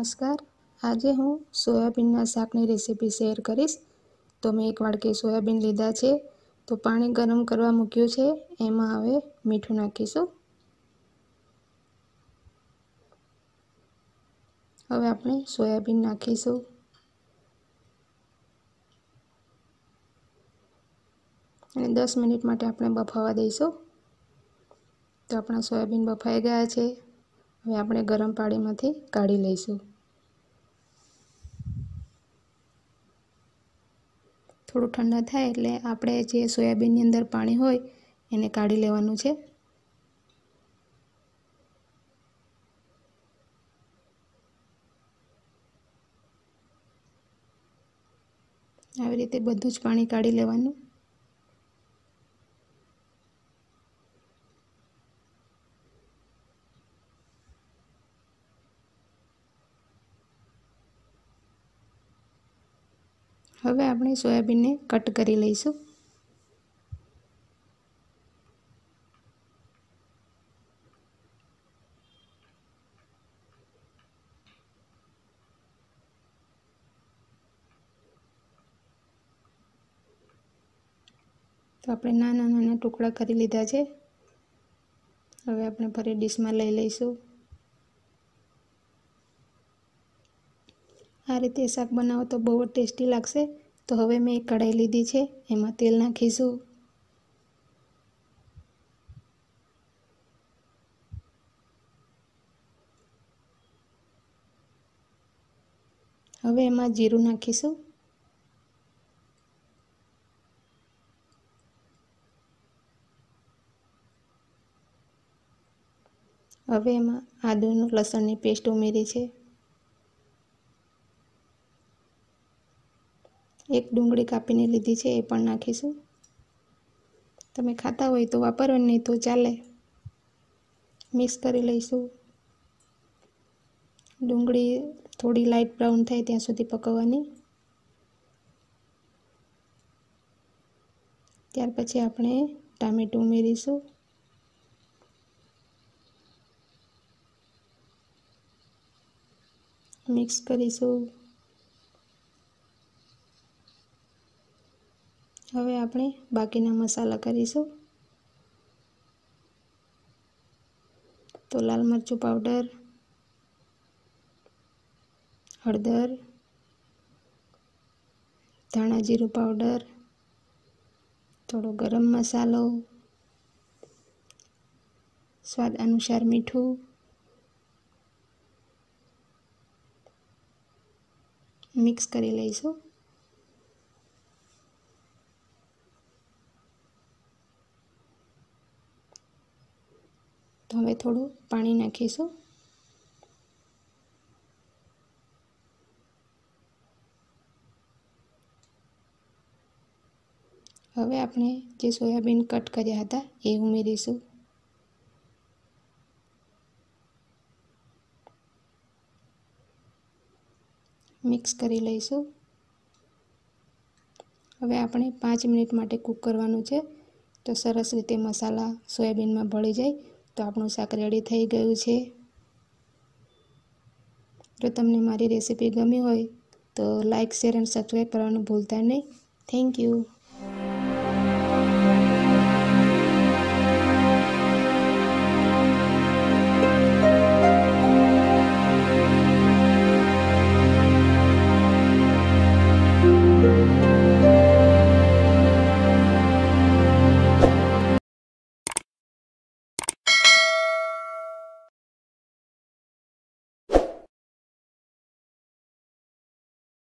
नमस्कार। આજે હું સોયાબીનના શાકની રેસીપી શેર કરીશ। તો મેં એક વાડકી સોયાબીન લીધા છે। તો પાણી ગરમ કરવા મૂક્યું છે। એમાં હવે મીઠું નાખીશું। હવે આપણે સોયાબીન નાખીશું અને 10 મિનિટ માટે આપણે બફાવા દઈશું। તો આપણા સોયાબીન બફાઈ ગયા છે। હવે આપણે ગરમ પાણીમાંથી કાઢી લઈશું। થોડું ઠંડા થાય એટલે આપણે જે સોયાબીનની અંદર પાણી હોય એને કાઢી લેવાનું છે। આવી રીતે બધું જ પાણી કાઢી લેવાનું। હવે આપણે સોયાબીનને કટ કરી લઈશું। તો આપણે નાના નાના ટુકડા કરી લીધા છે। હવે આપણે ફરી ડીશમાં લઈ લઈશું। આ રીતે શાક બનાવો તો બહુ જ ટેસ્ટી લાગશે। તો હવે મેં એક કઢાઈ લીધી છે, એમાં તેલ નાખીશું। હવે એમાં જીરું નાખીશું। હવે એમાં આદુનું લસણની પેસ્ટ ઉમેરી છે। એક ડુંગળી કાપીને લીધી છે, એ પણ નાખીશું। તમે ખાતા હોય તો વાપરો, નહીં તો ચાલે। મિક્સ કરી લઈશું। ડુંગળી થોડી લાઇટ બ્રાઉન થાય ત્યાં સુધી પકવવાની। ત્યાર પછી આપણે ટામેટું ઉમેરીશું। મિક્સ કરીશું। હવે આપણે બાકીના મસાલા કરીશું। તો લાલ મરચું પાવડર, હળદર, ધાણા જીરું પાવડર, થોડો ગરમ મસાલો, સ્વાદ અનુસાર મીઠું, મિક્સ કરી લઈશું। તો હવે થોડું પાણી નાખીશું। હવે આપણે જે સોયાબીન કટ કર્યા હતા એ ઉમેરીશું। મિક્સ કરી લઈશું। હવે આપણે 5 મિનિટ માટે કૂક કરવાનું છે। તો સરસ રીતે મસાલા સોયાબીનમાં ભળી જાય તો આપણું શાક રેડી થઈ ગયું છે। જો તમને મારી રેસીપી ગમી હોય તો લાઈક, શેર અને સબસ્ક્રાઈબ કરવાનું ભૂલતા નહીં। Thank you.